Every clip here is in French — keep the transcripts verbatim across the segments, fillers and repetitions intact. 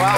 Bonsoir.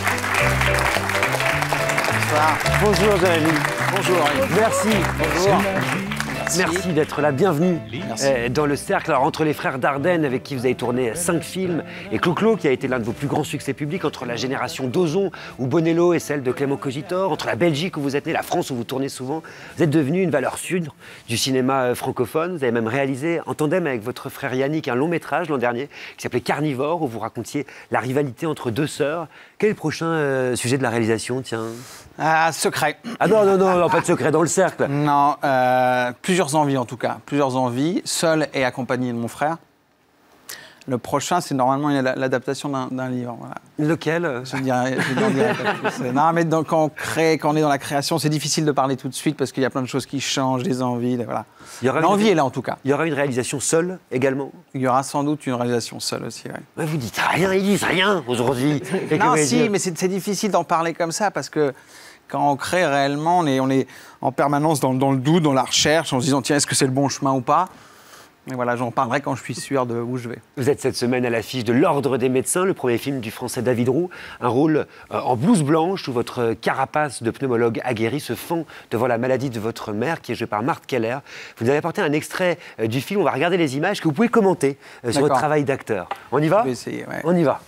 Bonsoir. Bonjour Jérémy. Bonjour. Merci. Bonjour. Merci, Merci d'être là, bienvenue euh, dans le cercle. Alors, entre les frères Dardenne, avec qui vous avez tourné cinq films, et Clo-Clo, qui a été l'un de vos plus grands succès publics, entre la génération d'Ozon ou Bonello et celle de Clément Cogitor, entre la Belgique où vous êtes né, la France où vous tournez souvent, vous êtes devenu une valeur sûre du cinéma francophone. Vous avez même réalisé en tandem avec votre frère Yannick un long métrage l'an dernier qui s'appelait Carnivore, où vous racontiez la rivalité entre deux sœurs. Quel est le prochain euh, sujet de la réalisation, tiens? Ah, secret. Ah non, non, non, non, pas de secret dans le cercle. Non, euh, plusieurs envies en tout cas. Plusieurs envies, seul et accompagné de mon frère. Le prochain, c'est normalement l'adaptation d'un livre. Voilà. Lequel? Je dirais, je dirais pas plus. Non, mais donc, quand on crée, quand on est dans la création, c'est difficile de parler tout de suite parce qu'il y a plein de choses qui changent, des envies, des, voilà. L'envie est là en tout cas. Il y aura une réalisation seule également? Il y aura sans doute une réalisation seule aussi, oui. Ouais, vous dites rien, ils disent rien aujourd'hui. Non, si, dire mais c'est difficile d'en parler comme ça parce que quand on crée réellement, on est, on est en permanence dans, dans le doute, dans la recherche, en se disant tiens, est-ce que c'est le bon chemin ou pas? Et voilà, j'en parlerai quand je suis sûr de où je vais. Vous êtes cette semaine à l'affiche de L'Ordre des médecins, le premier film du français David Roux. Un rôle euh, en blouse blanche où votre carapace de pneumologue aguerri se fend devant la maladie de votre mère, qui est jouée par Marthe Keller. Vous nous avez apporté un extrait euh, du film. On va regarder les images que vous pouvez commenter euh, sur votre travail d'acteur. On y va? Je vais essayer, ouais. On y va.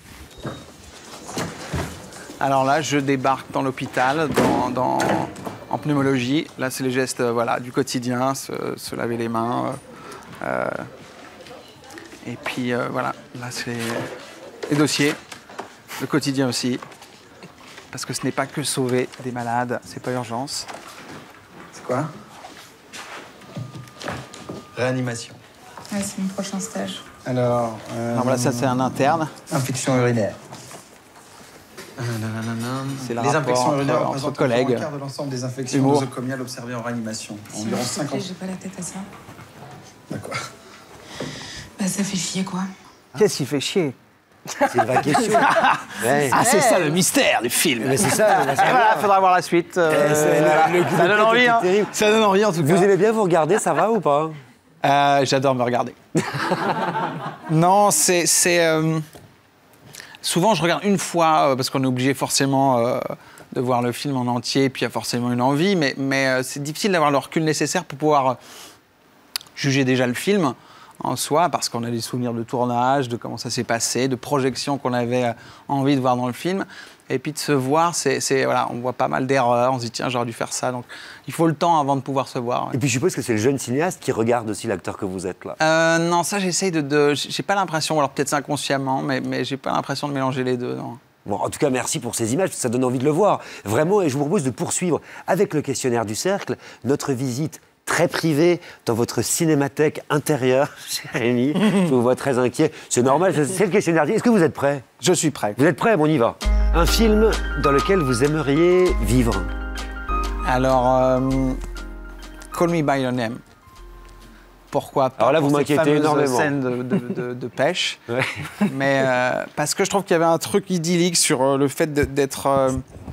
Alors là, je débarque dans l'hôpital, dans, dans, en pneumologie. Là, c'est les gestes euh, voilà, du quotidien, se, se laver les mains. Euh, Euh, et puis euh, voilà, là c'est les, les dossiers, le quotidien aussi, parce que ce n'est pas que sauver des malades, c'est pas urgence. C'est quoi? Réanimation. Ouais, c'est mon prochain stage. Alors, euh, Alors voilà, ça c'est un interne. Infection urinaire. C'est les infections urinaires entre, représentent entre collègues. un quart de l'ensemble des infections Humour. nosocomiales observées en réanimation. Si Environ s'il te plaît, cinquante. j'ai pas la tête à ça. D'accord. Bah ça fait chier quoi. Qu'est-ce qui fait chier? C'est une vraie question. Ouais. Ah, c'est ça le mystère du film. Mais c'est ça. Et voilà, il faudra voir la suite. Euh, c'est voilà. le- le coup ça de donne tête envie, était hein. terrible. Ça donne envie en tout cas. Vous aimez bien vous regarder, ça va ou pas? Euh, J'adore me regarder. Non, c'est... Euh... Souvent, je regarde une fois, euh, parce qu'on est obligé forcément euh, de voir le film en entier, puis il y a forcément une envie, mais, mais euh, c'est difficile d'avoir le recul nécessaire pour pouvoir euh, juger déjà le film en soi, parce qu'on a des souvenirs de tournage, de comment ça s'est passé, de projections qu'on avait euh, envie de voir dans le film. Et puis de se voir, c'est, voilà, on voit pas mal d'erreurs, on se dit tiens, j'aurais dû faire ça. Donc il faut le temps avant de pouvoir se voir. Ouais. Et puis je suppose que c'est le jeune cinéaste qui regarde aussi l'acteur que vous êtes là. Euh, non, ça j'essaye de, de... J'ai pas l'impression, alors peut-être c'est inconsciemment, mais, mais j'ai pas l'impression de mélanger les deux, non. Bon, en tout cas, merci pour ces images, ça donne envie de le voir. Vraiment, et je vous propose de poursuivre avec le questionnaire du cercle notre visite très privée dans votre cinémathèque intérieure, Jérémy. Je vous vois très inquiet. C'est normal, c'est le questionnaire. Est-ce que vous êtes prêt? Je suis prêt. Vous êtes prêt? Bon, on y va. Un film dans lequel vous aimeriez vivre? Alors, euh, Call Me By Your Name. Pourquoi pas? Alors là, vous pour cette m'inquiétez fameuse énormément. Scène de, de, de, de pêche. Ouais. Mais euh, parce que je trouve qu'il y avait un truc idyllique sur euh, le fait d'être euh,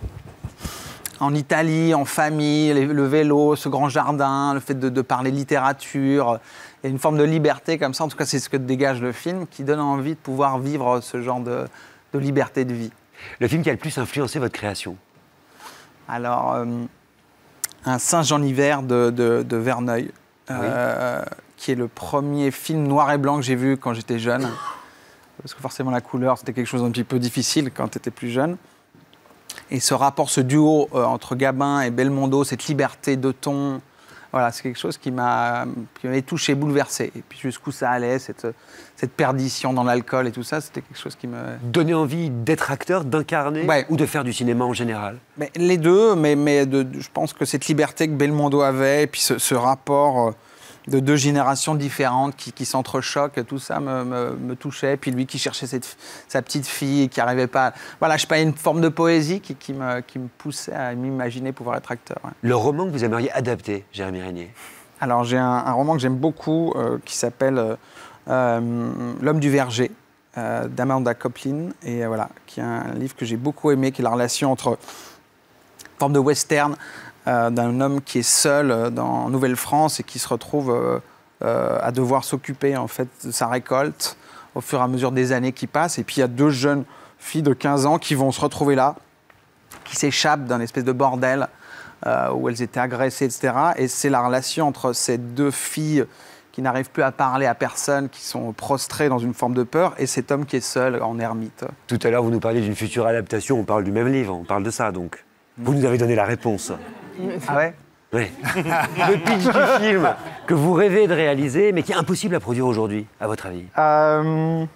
en Italie, en famille, les, le vélo, ce grand jardin, le fait de, de parler littérature. Il y a une forme de liberté comme ça. En tout cas, c'est ce que dégage le film, qui donne envie de pouvoir vivre ce genre de, de liberté de vie. Le film qui a le plus influencé votre création? Alors, euh, un Singe en hiver de, de, de Verneuil. Euh, oui. Qui est le premier film noir et blanc que j'ai vu quand j'étais jeune. Parce que forcément, la couleur, c'était quelque chose d'un petit peu difficile quand tu étais plus jeune. Et ce rapport, ce duo euh, entre Gabin et Belmondo, cette liberté de ton, voilà, c'est quelque chose qui m'avait touché, bouleversé. Et puis jusqu'où ça allait, cette, cette perdition dans l'alcool et tout ça, c'était quelque chose qui me... Donner envie d'être acteur, d'incarner, ouais. Ou de faire du cinéma en général? Mais les deux, mais, mais de, de, je pense que cette liberté que Belmondo avait, et puis ce, ce rapport... Euh, de deux générations différentes qui, qui s'entrechoquent, tout ça me, me, me touchait. Puis lui qui cherchait cette, sa petite fille et qui n'arrivait pas... À... Voilà, je sais pas, une forme de poésie qui, qui, me, qui me poussait à m'imaginer pouvoir être acteur. Ouais. Le roman que vous aimeriez adapter, Jérémy Régnier? Alors j'ai un, un roman que j'aime beaucoup euh, qui s'appelle euh, euh, L'homme du verger, euh, d'Amanda Coplin, et euh, voilà, qui est un livre que j'ai beaucoup aimé, qui est la relation entre une forme de western, Euh, d'un homme qui est seul euh, dans Nouvelle-France et qui se retrouve euh, euh, à devoir s'occuper en fait de sa récolte au fur et à mesure des années qui passent. Et puis il y a deux jeunes filles de quinze ans qui vont se retrouver là, qui s'échappent d'un espèce de bordel euh, où elles étaient agressées, et cetera. Et c'est la relation entre ces deux filles qui n'arrivent plus à parler à personne, qui sont prostrées dans une forme de peur, et cet homme qui est seul en ermite. Tout à l'heure, vous nous parliez d'une future adaptation, on parle du même livre, on parle de ça donc. Vous nous avez donné la réponse. Ah ouais? Oui. Le pitch du film que vous rêvez de réaliser, mais qui est impossible à produire aujourd'hui, à votre avis? Euh,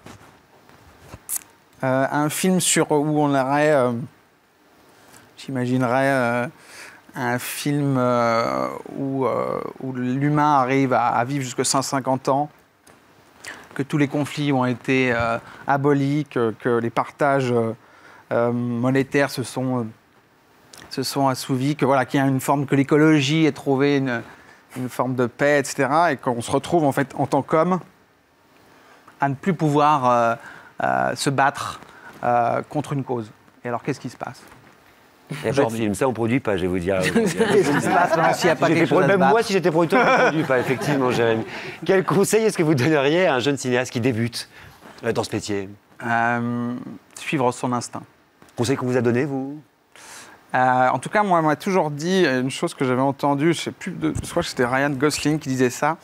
euh, un film sur où on aurait, euh, j'imaginerais, euh, un film euh, où, euh, où l'humain arrive à, à vivre jusqu'à cent cinquante ans, que tous les conflits ont été euh, abolis, que, que les partages euh, euh, monétaires se sont, euh, se sont assouvis, que voilà, qu'il y a une forme, que l'écologie ait trouvé une, une forme de paix, et cetera, et qu'on se retrouve en fait en tant qu'homme à ne plus pouvoir euh, euh, se battre euh, contre une cause. Et alors, qu'est-ce qui se passe? Il n'y a pas de film, ça on ne produit pas, je vais vous dire. Qu'est-ce qui se passe maintenant s'il n'y a pas J'étais quelque chose pro- à se Même battre? moi, si j'étais producteur, je ne produis pas, effectivement, Jérémy. Quel conseil est-ce que vous donneriez à un jeune cinéaste qui débute euh, dans ce métier? Euh, suivre son instinct. Conseil qu'on vous a donné, vous? Euh, en tout cas, moi, on m'a toujours dit une chose que j'avais entendue, je sais plus, de, je crois que c'était Ryan Gosling qui disait ça,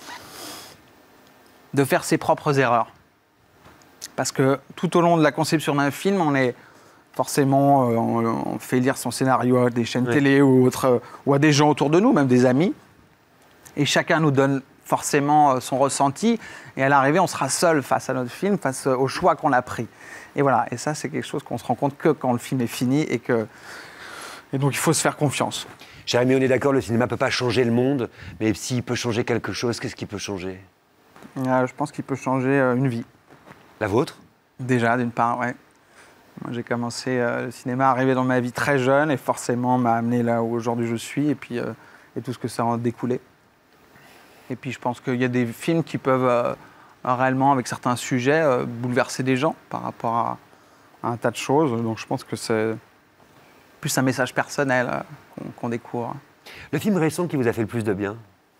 de faire ses propres erreurs. Parce que tout au long de la conception d'un film, on est forcément, euh, on, on fait lire son scénario à des chaînes Oui. télé ou, autres, euh, ou à des gens autour de nous, même des amis. Et chacun nous donne forcément euh, son ressenti. Et à l'arrivée, on sera seul face à notre film, face euh, au choix qu'on a pris. Et voilà. Et ça, c'est quelque chose qu'on se rend compte que quand le film est fini et que. Et donc, il faut se faire confiance. Jérémy, on est d'accord, le cinéma ne peut pas changer le monde, mais s'il peut changer quelque chose, qu'est-ce qu'il peut changer? Euh, je pense qu'il peut changer euh, une vie. La vôtre? Déjà, d'une part, ouais. Moi, j'ai commencé euh, le cinéma, arrivé dans ma vie très jeune, et forcément m'a amené là où aujourd'hui je suis, et puis euh, et tout ce que ça en a découlé. Et puis, je pense qu'il y a des films qui peuvent euh, réellement, avec certains sujets, euh, bouleverser des gens par rapport à, à un tas de choses. Donc, je pense que c'est plus un message personnel euh, qu'on qu'on découvre. Le film récent qui vous a fait le plus de bien?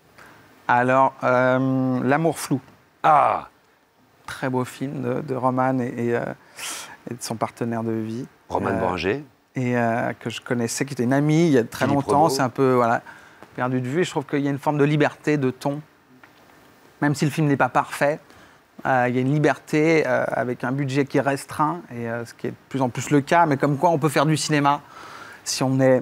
Alors, euh, L'amour flou. Ah! Très beau film de, de Roman et, et, euh, et de son partenaire de vie. Roman Euh, Boranger. et euh, que je connaissais, qui était une amie il y a très Philippe longtemps. Renaud. C'est un peu voilà, perdu de vue. Et je trouve qu'il y a une forme de liberté de ton. Même si le film n'est pas parfait, euh, il y a une liberté euh, avec un budget qui est restreint, et euh, ce qui est de plus en plus le cas. Mais comme quoi on peut faire du cinéma si on est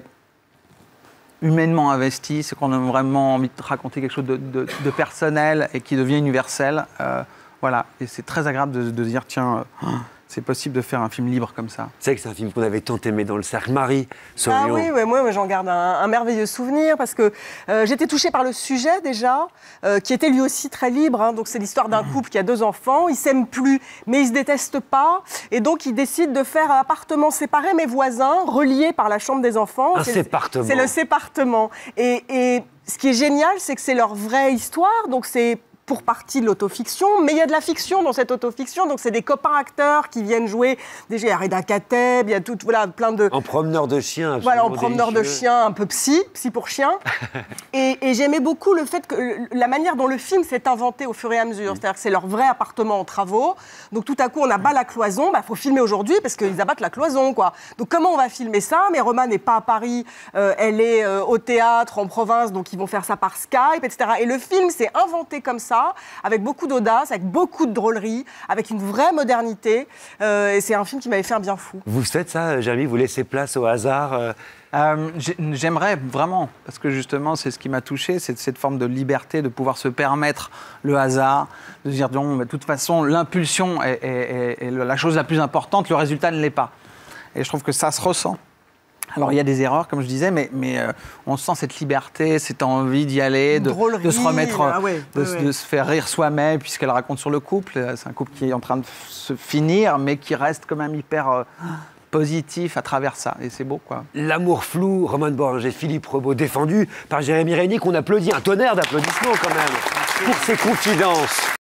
humainement investi, c'est qu'on a vraiment envie de raconter quelque chose de, de- de personnel et qui devient universel. Euh, voilà. Et c'est très agréable de, de se dire, tiens, euh, c'est possible de faire un film libre comme ça. C'est vrai que c'est un film qu'on avait tant aimé dans le cercle. Marie Ah Saurion. oui, ouais, moi moi, j'en garde un, un merveilleux souvenir parce que euh, j'étais touchée par le sujet déjà, euh, qui était lui aussi très libre. hein. Donc c'est l'histoire d'un couple qui a deux enfants, ils s'aiment plus, mais ils se détestent pas, et donc ils décident de faire un appartement séparé mais voisins, reliés par la chambre des enfants. Un C'est- sépartement. C'est le sépartement. Et, et ce qui est génial, c'est que c'est leur vraie histoire, donc c'est pour partie de l'autofiction, mais il y a de la fiction dans cette autofiction, donc c'est des copains acteurs qui viennent jouer. Déjà, il y a Reda Kateb, il y a tout, voilà, plein de... En promeneur de chien. Voilà, en absolument promeneur de délicieux. chien, un peu psy, psy pour chien. et et j'aimais beaucoup le fait que la manière dont le film s'est inventé au fur et à mesure. C'est-à-dire que c'est leur vrai appartement en travaux. Donc tout à coup, on abat la cloison. Il faut filmer aujourd'hui parce qu'ils abattent la cloison, quoi. Donc comment on va filmer ça? Mais Roman n'est pas à Paris, euh, elle est euh, au théâtre, en province, donc ils vont faire ça par Skype, et cetera. Et le film s'est inventé comme ça, avec beaucoup d'audace, avec beaucoup de drôlerie, avec une vraie modernité. Euh, et c'est un film qui m'avait fait un bien fou. Vous faites ça, Jérémy? Vous laissez place au hasard euh, Euh, j'ai- J'aimerais vraiment, parce que justement, c'est ce qui m'a touché, c'est cette forme de liberté, de pouvoir se permettre le hasard, de se dire, non, mais de toute façon, l'impulsion est, est- est- est la chose la plus importante, le résultat ne l'est pas. Et je trouve que ça se ressent. Alors, il y a des erreurs, comme je disais, mais, mais euh, on sent cette liberté, cette envie d'y aller, de, Drôlerie, de se remettre, ah ouais, de, ouais, se- ouais. de se faire rire soi-même, puisqu'elle raconte sur le couple. C'est un couple qui est en train de f- se finir, mais qui reste quand même hyper euh, positif à travers ça. Et c'est beau, quoi. L'amour flou, Roman Boranger, Philippe Rebaud, défendu par Jérémy Reyni, qu'on applaudit, un tonnerre d'applaudissements quand même, pour ses confidences.